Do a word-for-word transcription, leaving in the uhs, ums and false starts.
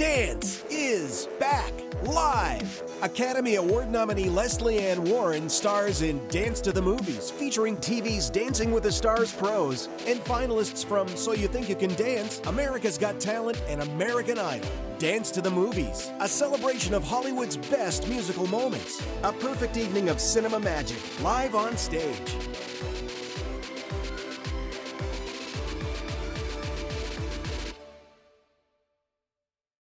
Dance is back live. Academy Award nominee Lesley Warren stars in Dance to the Movies, featuring T V's Dancing with the Stars pros and finalists from So You Think You Can Dance, America's Got Talent, and American Idol. Dance to the Movies, a celebration of Hollywood's best musical moments. A perfect evening of cinema magic, live on stage.